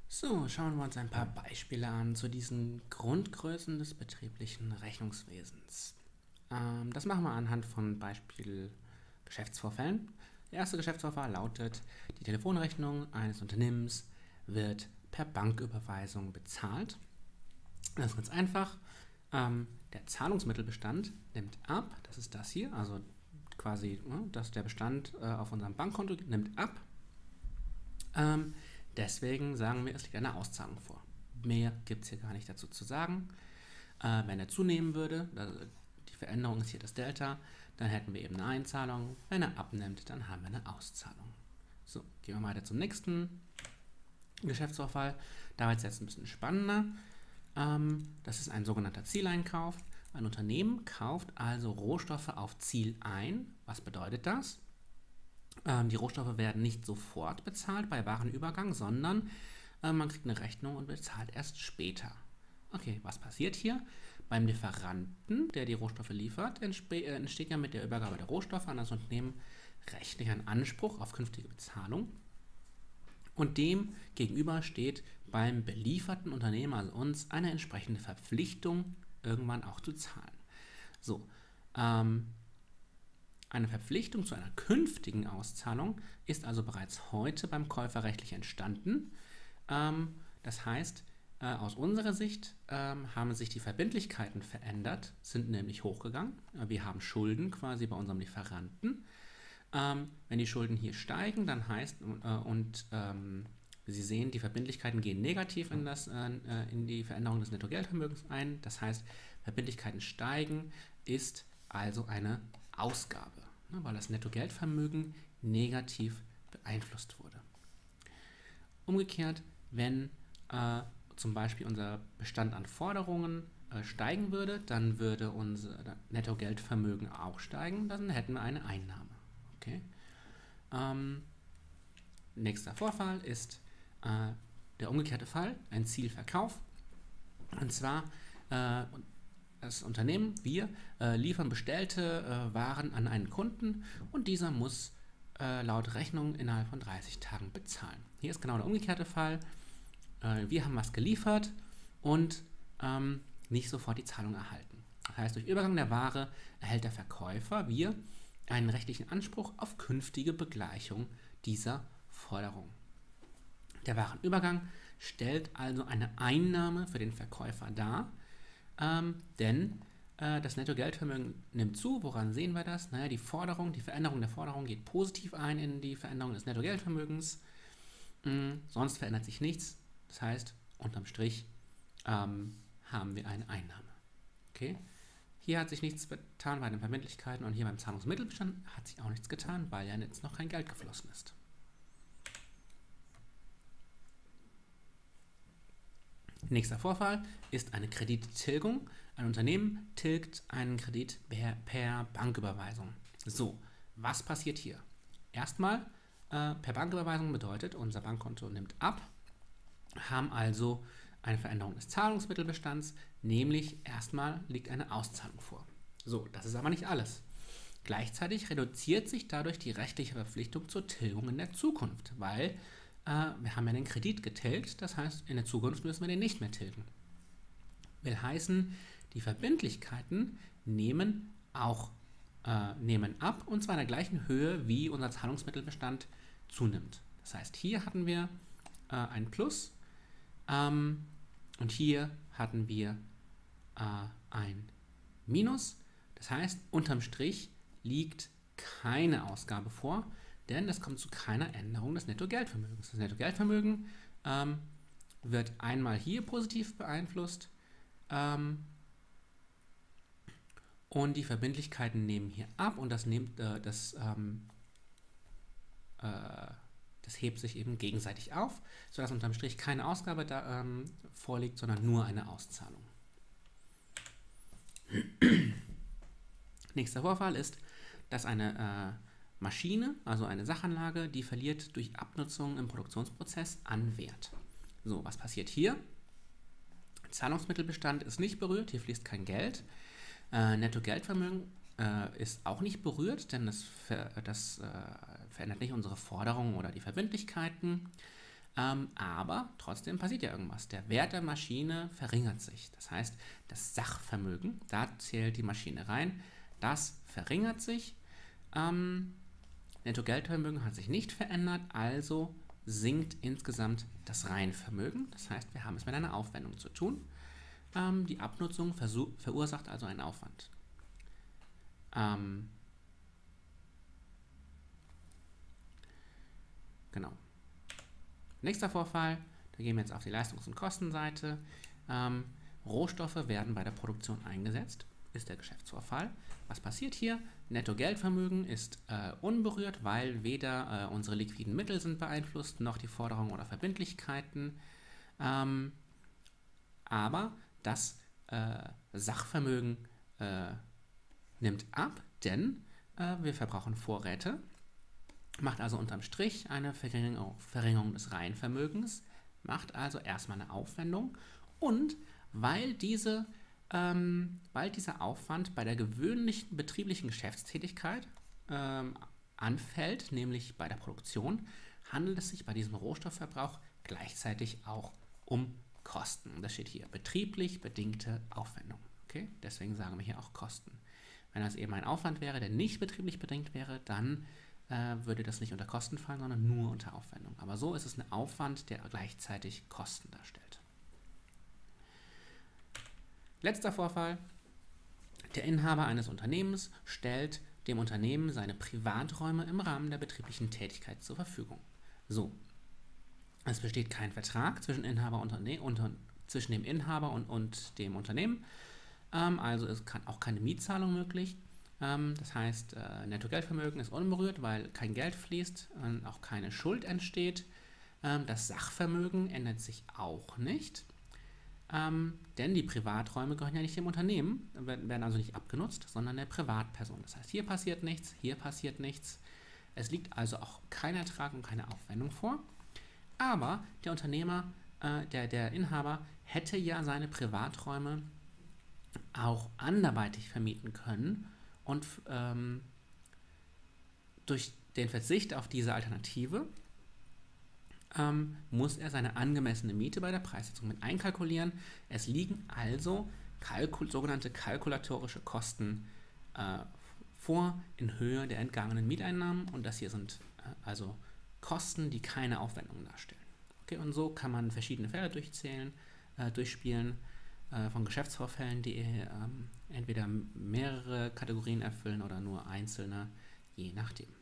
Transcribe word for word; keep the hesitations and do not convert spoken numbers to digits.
So, schauen wir uns ein paar Beispiele an zu diesen Grundgrößen des betrieblichen Rechnungswesens. Ähm, das machen wir anhand von Beispiel Geschäftsvorfällen. Der erste Geschäftsvorfall lautet: Die Telefonrechnung eines Unternehmens wird per Banküberweisung bezahlt. Das ist ganz einfach. Ähm, der Zahlungsmittelbestand nimmt ab, das ist das hier, also quasi, ne, dass der Bestand äh, auf unserem Bankkonto nimmt ab. Ähm, deswegen sagen wir, es liegt eine Auszahlung vor. Mehr gibt es hier gar nicht dazu zu sagen. Äh, wenn er zunehmen würde, also die Veränderung ist hier das Delta, dann hätten wir eben eine Einzahlung. Wenn er abnimmt, dann haben wir eine Auszahlung. So, gehen wir weiter zum nächsten Geschäftsvorfall. Da wird es jetzt ein bisschen spannender. Ähm, das ist ein sogenannter Zieleinkauf. Ein Unternehmen kauft also Rohstoffe auf Ziel ein. Was bedeutet das? Ähm, die Rohstoffe werden nicht sofort bezahlt bei Warenübergang, sondern äh, man kriegt eine Rechnung und bezahlt erst später. Okay, was passiert hier? Beim Lieferanten, der die Rohstoffe liefert, entsteht ja mit der Übergabe der Rohstoffe an das Unternehmen rechtlich ein Anspruch auf künftige Bezahlung. Und dem gegenüber steht beim belieferten Unternehmen, also uns, eine entsprechende Verpflichtung, irgendwann auch zu zahlen. So, ähm, eine Verpflichtung zu einer künftigen Auszahlung ist also bereits heute beim Käufer rechtlich entstanden. Ähm, das heißt, äh, aus unserer Sicht ähm, haben sich die Verbindlichkeiten verändert, sind nämlich hochgegangen. Wir haben Schulden quasi bei unserem Lieferanten. Ähm, wenn die Schulden hier steigen, dann heißt, äh, und ähm, Sie sehen, die Verbindlichkeiten gehen negativ in, das, äh, in die Veränderung des Nettogeldvermögens ein. Das heißt, Verbindlichkeiten steigen ist also eine Ausgabe, ne, weil das Nettogeldvermögen negativ beeinflusst wurde. Umgekehrt, wenn äh, zum Beispiel unser Bestand an Forderungen äh, steigen würde, dann würde unser Nettogeldvermögen auch steigen, dann hätten wir eine Einnahme. Okay? Ähm, nächster Vorfall ist äh, der umgekehrte Fall, ein Zielverkauf. Und zwar äh, das Unternehmen, wir, äh, liefern bestellte äh, Waren an einen Kunden und dieser muss äh, laut Rechnung innerhalb von dreißig Tagen bezahlen. Hier ist genau der umgekehrte Fall. Äh, wir haben was geliefert und ähm, nicht sofort die Zahlung erhalten. Das heißt, durch Übergang der Ware erhält der Verkäufer, wir, einen rechtlichen Anspruch auf künftige Begleichung dieser Forderung. Der Warenübergang stellt also eine Einnahme für den Verkäufer dar, ähm, denn äh, das Nettogeldvermögen nimmt zu. Woran sehen wir das? Naja, die Forderung, die Veränderung der Forderung geht positiv ein in die Veränderung des Nettogeldvermögens. Mhm, sonst verändert sich nichts. Das heißt, unterm Strich ähm, haben wir eine Einnahme. Okay? Hier hat sich nichts getan bei den Verbindlichkeiten und hier beim Zahlungsmittelbestand hat sich auch nichts getan, weil ja jetzt noch kein Geld geflossen ist. Nächster Vorfall ist eine Kredittilgung. Ein Unternehmen tilgt einen Kredit per, per Banküberweisung. So, was passiert hier? Erstmal, äh, per Banküberweisung bedeutet, unser Bankkonto nimmt ab, haben also eine Veränderung des Zahlungsmittelbestands, nämlich erstmal liegt eine Auszahlung vor. So, das ist aber nicht alles. Gleichzeitig reduziert sich dadurch die rechtliche Verpflichtung zur Tilgung in der Zukunft, weil äh, wir haben ja den Kredit getilgt, das heißt, in der Zukunft müssen wir den nicht mehr tilgen. Will heißen, die Verbindlichkeiten nehmen auch äh, nehmen ab, und zwar in der gleichen Höhe, wie unser Zahlungsmittelbestand zunimmt. Das heißt, hier hatten wir äh, ein Plus ähm, und hier hatten wir äh, ein Minus. Das heißt, unterm Strich liegt keine Ausgabe vor, denn es kommt zu keiner Änderung des Nettogeldvermögens. Das Nettogeldvermögen ähm, wird einmal hier positiv beeinflusst ähm, und die Verbindlichkeiten nehmen hier ab und das, nimmt, äh, das, ähm, äh, das hebt sich eben gegenseitig auf, sodass unterm Strich keine Ausgabe da, ähm, vorliegt, sondern nur eine Auszahlung. Nächster Vorfall ist, dass eine äh, Maschine, also eine Sachanlage, die verliert durch Abnutzung im Produktionsprozess an Wert. So, was passiert hier? Zahlungsmittelbestand ist nicht berührt, hier fließt kein Geld. Äh, Nettogeldvermögen äh, ist auch nicht berührt, denn das, ver das äh, verändert nicht unsere Forderungen oder die Verbindlichkeiten. Ähm, aber trotzdem passiert ja irgendwas. Der Wert der Maschine verringert sich. Das heißt, das Sachvermögen, da zählt die Maschine rein, das verringert sich. Ähm, Nettogeldvermögen hat sich nicht verändert, also sinkt insgesamt das Reinvermögen. Das heißt, wir haben es mit einer Aufwendung zu tun. Ähm, die Abnutzung verursacht also einen Aufwand. Ähm, genau. Nächster Vorfall, da gehen wir jetzt auf die Leistungs- und Kostenseite. Ähm, Rohstoffe werden bei der Produktion eingesetzt, ist der Geschäftsvorfall. Was passiert hier? Nettogeldvermögen ist äh, unberührt, weil weder äh, unsere liquiden Mittel sind beeinflusst, noch die Forderungen oder Verbindlichkeiten. Ähm, aber das äh, Sachvermögen äh, nimmt ab, denn äh, wir verbrauchen Vorräte. Macht also unterm Strich eine Verringerung, Verringerung des Reinvermögens, macht also erstmal eine Aufwendung und weil, diese, ähm, weil dieser Aufwand bei der gewöhnlichen betrieblichen Geschäftstätigkeit ähm, anfällt, nämlich bei der Produktion, handelt es sich bei diesem Rohstoffverbrauch gleichzeitig auch um Kosten. Das steht hier, betrieblich bedingte Aufwendung. Okay? Deswegen sagen wir hier auch Kosten. Wenn das eben ein Aufwand wäre, der nicht betrieblich bedingt wäre, dann würde das nicht unter Kosten fallen, sondern nur unter Aufwendung. Aber so ist es ein Aufwand, der gleichzeitig Kosten darstellt. Letzter Vorfall. Der Inhaber eines Unternehmens stellt dem Unternehmen seine Privaträume im Rahmen der betrieblichen Tätigkeit zur Verfügung. So, es besteht kein Vertrag zwischen, Inhaber und unter, zwischen dem Inhaber und, und dem Unternehmen, ähm, also ist kann auch keine Mietzahlung möglich. Das heißt, äh, Nettogeldvermögen ist unberührt, weil kein Geld fließt und auch keine Schuld entsteht. Ähm, das Sachvermögen ändert sich auch nicht, ähm, denn die Privaträume gehören ja nicht dem Unternehmen, werden also nicht abgenutzt, sondern der Privatperson. Das heißt, hier passiert nichts, hier passiert nichts. Es liegt also auch kein Ertrag und keine Aufwendung vor. Aber der Unternehmer, äh, der, der Inhaber hätte ja seine Privaträume auch anderweitig vermieten können. Und ähm, durch den Verzicht auf diese Alternative ähm, muss er seine angemessene Miete bei der Preissetzung mit einkalkulieren. Es liegen also kalkul sogenannte kalkulatorische Kosten äh, vor in Höhe der entgangenen Mieteinnahmen. Und das hier sind äh, also Kosten, die keine Aufwendungen darstellen. Okay, und so kann man verschiedene Fälle durchzählen, äh, durchspielen. Von Geschäftsvorfällen, die ähm, entweder mehrere Kategorien erfüllen oder nur einzelne, je nachdem.